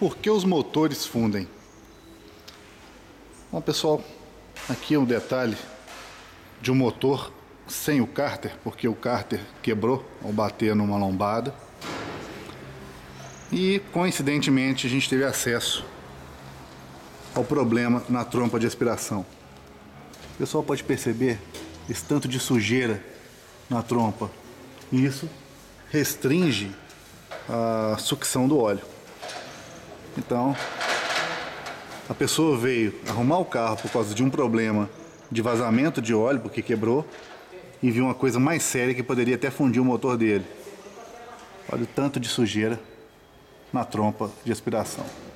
Por que os motores fundem? Bom, pessoal, aqui é um detalhe de um motor sem o cárter, porque o cárter quebrou ao bater numa lombada. E, coincidentemente, a gente teve acesso ao problema na trompa de aspiração. O pessoal pode perceber esse tanto de sujeira na trompa. E isso restringe a sucção do óleo. Então, a pessoa veio arrumar o carro por causa de um problema de vazamento de óleo, porque quebrou, e viu uma coisa mais séria que poderia até fundir o motor dele. Olha o tanto de sujeira na trompa de aspiração.